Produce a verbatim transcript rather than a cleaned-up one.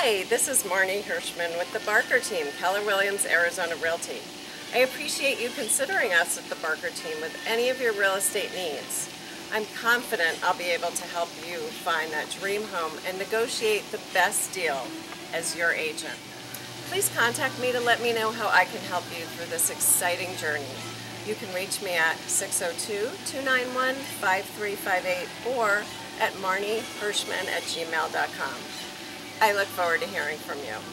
Hi, this is Marni Hirshman with the Barker team, Keller Williams Arizona Realty. I appreciate you considering us at the Barker team with any of your real estate needs. I'm confident I'll be able to help you find that dream home and negotiate the best deal as your agent. Please contact me to let me know how I can help you through this exciting journey. You can reach me at six oh two, two nine one, five three five eight or at marni hirshman at gmail dot com. I look forward to hearing from you.